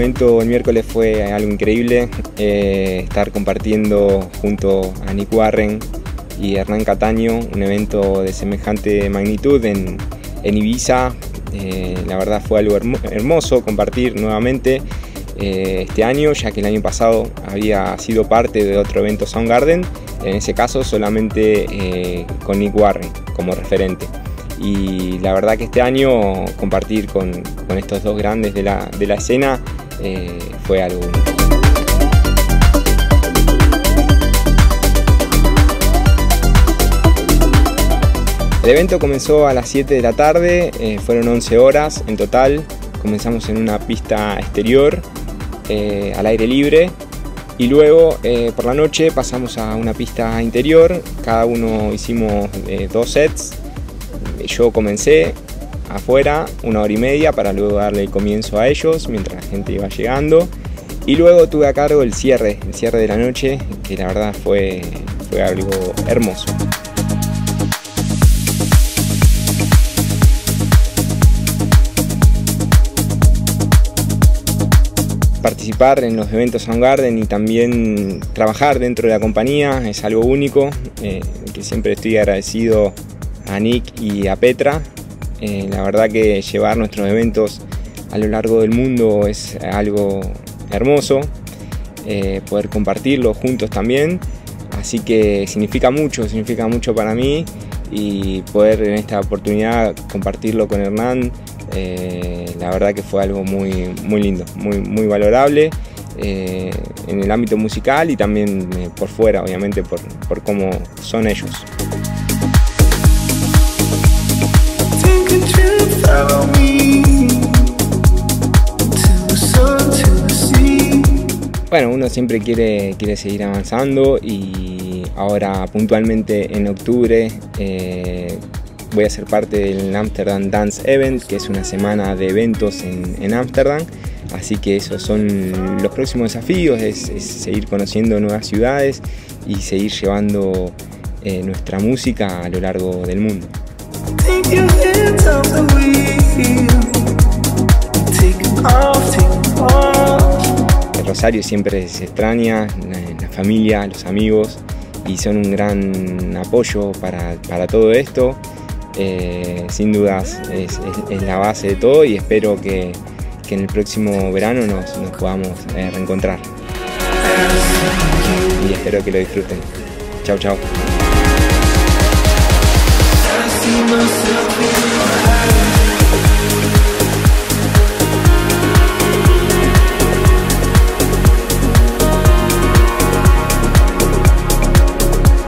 evento el miércoles fue algo increíble, estar compartiendo junto a Nick Warren y Hernán Cataño un evento de semejante magnitud en Ibiza. La verdad fue algo hermoso compartir nuevamente este año, ya que el año pasado había sido parte de otro evento Soundgarden, en ese caso solamente con Nick Warren como referente. Y la verdad que este año compartir con estos dos grandes de la escena fue algo único. El evento comenzó a las 7 de la tarde, fueron 11 horas en total. Comenzamos en una pista exterior, al aire libre, y luego por la noche pasamos a una pista interior. Cada uno hicimos 2 sets. Yo comencé afuera 1 hora y media para luego darle el comienzo a ellos mientras la gente iba llegando, y luego tuve a cargo el cierre de la noche, que la verdad fue algo hermoso. Participar en los eventos Soundgarden y también trabajar dentro de la compañía es algo único, que siempre estoy agradecido a Nick y a Petra. La verdad que llevar nuestros eventos a lo largo del mundo es algo hermoso, poder compartirlos juntos también, así que significa mucho para mí, y poder en esta oportunidad compartirlo con Hernán, la verdad que fue algo muy lindo, muy valorable en el ámbito musical y también por fuera, obviamente por cómo son ellos. Bueno, uno siempre quiere seguir avanzando, y ahora puntualmente en octubre voy a ser parte del Amsterdam Dance Event, que es una semana de eventos en Ámsterdam. Así que esos son los próximos desafíos, es seguir conociendo nuevas ciudades y seguir llevando nuestra música a lo largo del mundo. Rosario siempre se extraña, la familia, los amigos, y son un gran apoyo para todo esto. Sin dudas es la base de todo, y espero que en el próximo verano nos podamos reencontrar. Y espero que lo disfruten. Chau, chau.